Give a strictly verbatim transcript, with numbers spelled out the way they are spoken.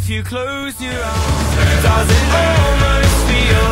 if you close your eyes. Does it almost feel